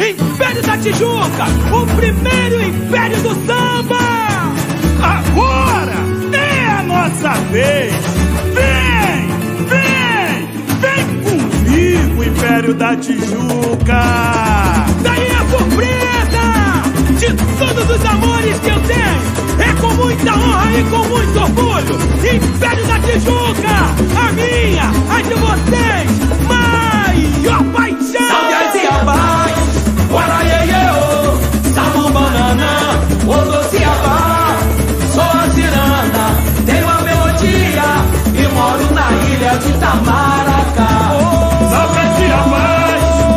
Império da Tijuca, o primeiro império do samba. Agora é a nossa vez. Vem comigo, Império da Tijuca. Daí a surpresa de todos os amores que eu tenho. É com muita honra e com muito orgulho. Império da Tijuca, a minha, a de vocês, maior paixão. Salve e abai, Guaraiê-ô, Samu Banana, Odociabá, sou a ciranda, tenho a melodia e moro na ilha de Itamaracá. Salve e abai,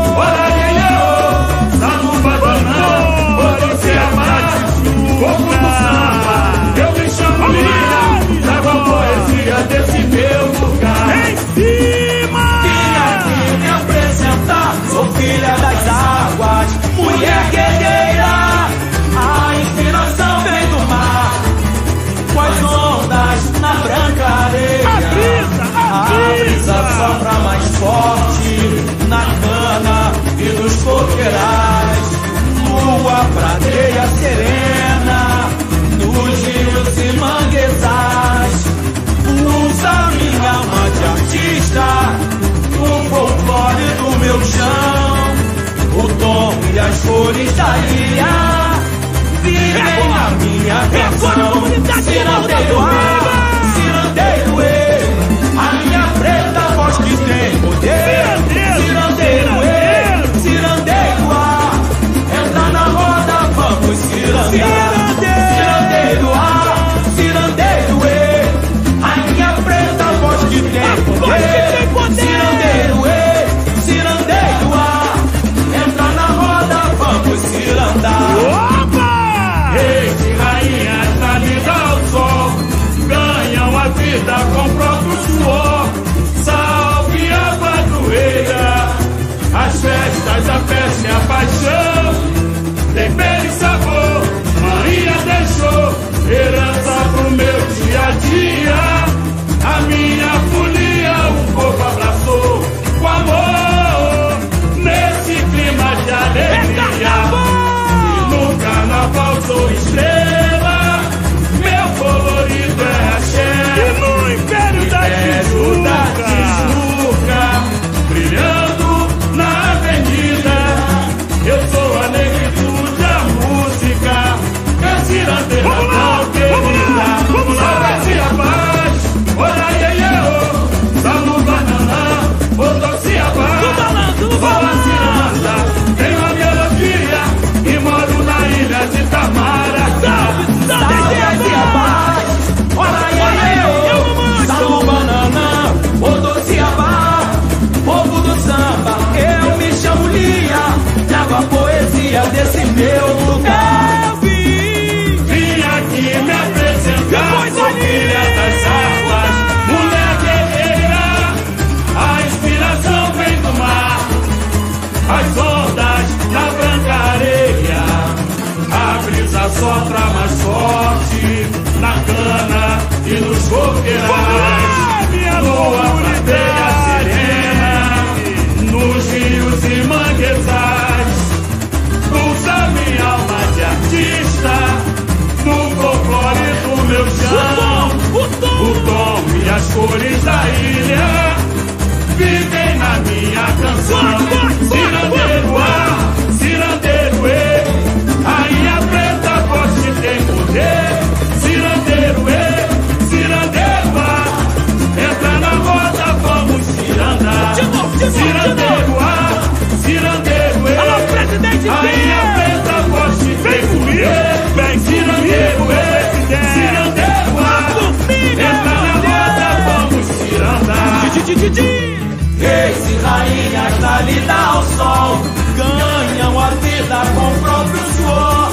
Guaraiê-ô, Samu Banana, Odociabá, fogo do samba, eu me chamo Lina, trago a poesia desse meu lugar. Em cima! Vim aqui me apresentar, sou filha das águas, mulher guerreira, a inspiração vem do mar, com as ondas na branca areia. A brisa sopra mais forte na cana e nos coqueirais, lua prateia serena nos rios e manguezais. Usa minha alma de artista, o folclore do meu chão, o tom e as cores da ilha vivem na minha canção. Cirandeiro A, cirandeiro E, a minha preta voz que tem poder. Cirandeiro E, cirandeiro A, entra na roda, vamos cirandar. Cirandeiro A, cirandeiro E, a minha preta voz que tem poder. Cirandeiro E, cirandeiro A, entra na roda, vamos cirandar. Reis e rainhas da lida ao sol ganham a vida com próprio suor. Salve a padroeira, as festas, a festa e a paixão. Tempero e sabor, Maria deixou herança pro meu dia a dia. A minha folia o povo abraçou com amor, nesse clima de alegria. No carnaval sou estrela, meu colorido é axé. E no Império da Tijuca, brilhando na avenida, eu sou a negritude, a música, é cirandeira tão querida. Salve a paz, Guaraiê-ô, Samu Banana, Odociabá, sou a ciranda, tenho a melodia e moro na ilha de Itamaracá. Salve e abai, Guaraiê-ô, Samu Banana, Odociabá, povo do samba, eu me chamo Lia, trago a poesia desse meu lugar. Vim aqui me apresentar, sou filha das águas, mulher guerreira, a inspiração vem do mar, as ondas na branca areia, a brisa sopra mais forte na cana e nos coqueirais, lua prateia serena nos rios e manguezais. Usa minha alma de artista, no folclore do meu chão, o tom e as cores da ilha vivem na minha canção. Cirandeiro A, cirandeiro E, rainha preta forte tem poder. Cirandeiro E, cirandeiro A, entra na roda, vamos cirandar. Cirandeiro A, cirandeiro E, rainha preta forte tem poder. Cirandeiro E, cirandeiro A, entra na roda, vamos cirandar. Reis e rainhas da lida ao sol ganham a vida com o próprio suor.